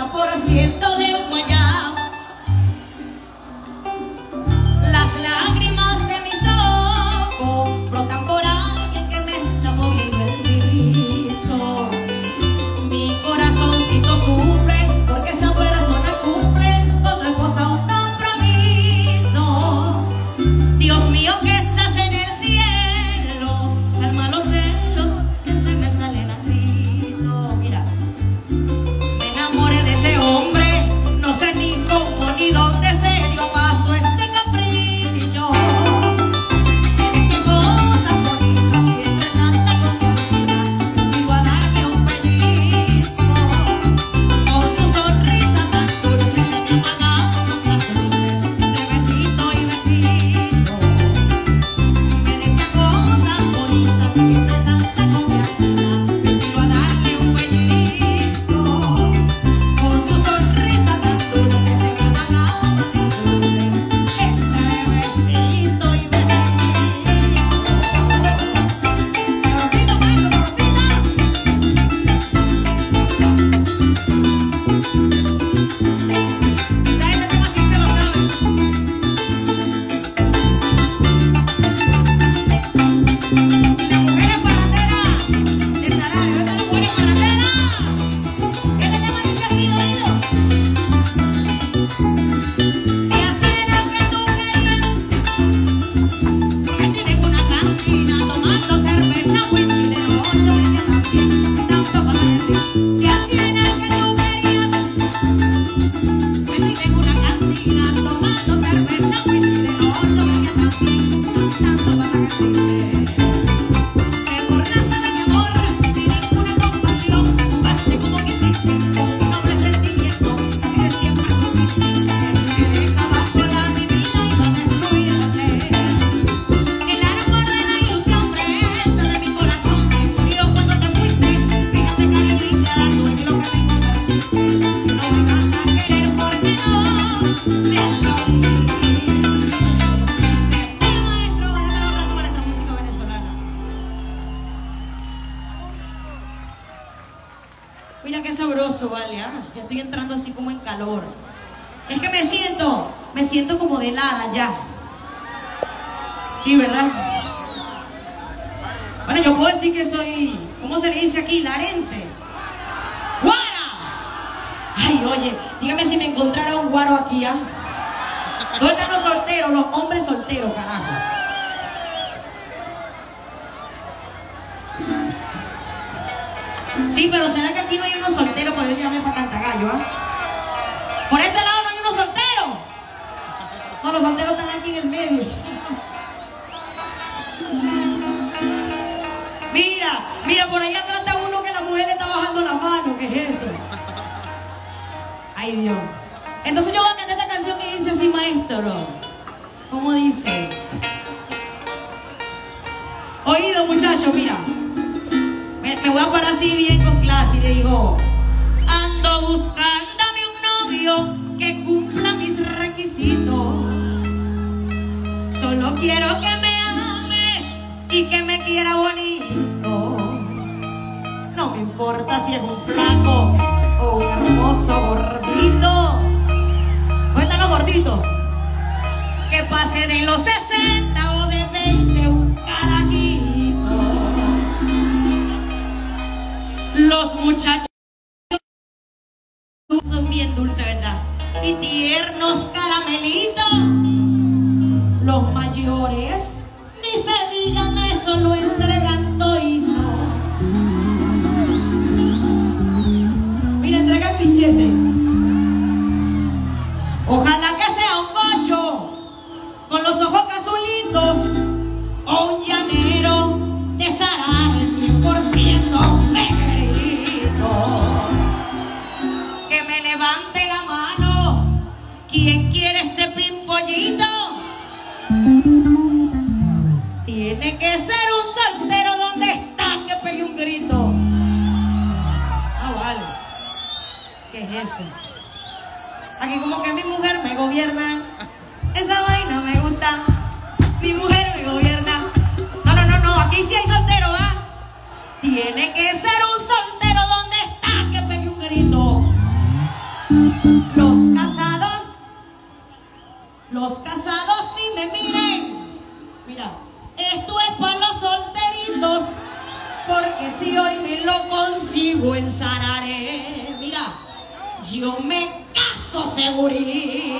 50% de un guayabo. Las lágrimas de mis ojos brotan por alguien que me está moviendo el piso. Mi corazoncito sufre porque esa persona cumple con su esposa un compromiso. Dios mío, que estás en el cielo, calma los celos que se me salen al grito. Mira, me enamoré de ese hombre, no sé ni cómo ni dónde se dio paso este capricho. Me decía cosas bonitas y entre tanta confianza iba a darle un pellizco. Con su sonrisa tan dulce se me apagaban las luces entre besito y besito. Me decía cosas bonitas y entre tanta confianza iba a darle un pellizco. Con su sonrisa tan dulce se me apagaban las luces entre besito y besito. Sabrosito, maestro, sabrosita. Esa gente tema sí se lo sabe. Mujeres paraderas de Saraya, ¿dónde están las mujeres paraderas? Este tema dice así, oído. Si así era que tú querías, metí en una cantina tomando cerveza, whisky de noche, que también tanto para servir. Si así era que tú querías, metí en una cantina tomando cerveza, whisky de noche, que también tanto para servir. Te burlaste de mi amor sin ninguna compasión, jugaste como quisiste con un noble sentimiento que siempre supiste que dejaba sola mi vida y no destruyese. El árbol de la ilusión prenda de mi corazón se murió cuando te fuiste. Fíjate que adivina tú en lo que me convertiste. Si no me vas a querer, ¿por qué no me prohibiste? Se fue, maestro. Dale un abrazo para esta música venezolana. Mira qué sabroso, vale, ¿ah? Ya estoy entrando así como en calor. Es que me siento como de helada ya. Sí, ¿verdad? Bueno, yo puedo decir que soy, ¿cómo se le dice aquí? Larense. ¡Guara! Ay, oye, dígame si me encontrara un guaro aquí, ¿ah? ¿Dónde están los solteros, los hombres solteros, carajo? Sí, pero ¿será que aquí no hay unos solteros para yo llamarme para Cantagallo, ah? ¿Por este lado no hay unos solteros? No, los solteros están aquí en el medio. Mira, por ahí atrás está uno que la mujer le está bajando la mano. ¿Qué es eso? Ay, Dios. Entonces yo voy a cantar esta canción que dice así, maestro. ¿Cómo dice? Oído, muchachos, mira. Me voy a parar así bien con clase y le digo: ando buscándome un novio que cumpla mis requisitos. Solo quiero que me ame y que me quiera bonito. No me importa si es un flaco o un hermoso gordito. ¿Dónde están los gorditos? Que pase de los 60 o de 20 un carajito. Los muchachos son bien dulces, ¿verdad? Y tiernos caramelitos. Los mayores, ni se digan eso, lo entregan todito. Mira, entrega el billete. Ojalá que sea un cocho con los ojos azulitos o un llanero de Saraya 100% negrito. Que me levante la mano quien quiere este pimpollito. Tiene que ser un soltero. ¿Dónde está? Que pegue un grito. Ah, vale. ¿Qué es eso? Aquí como que mi mujer me gobierna. Esa vaina me gusta. Mi mujer me gobierna. No, aquí sí hay soltero, ¿ah? Tiene que ser un soltero. ¿Dónde está? Que pegue un grito. Los casados sí me miren. Mira, esto es para los solteritos, porque si hoy me lo consigo ensararé. Mira, yo me caso segurito.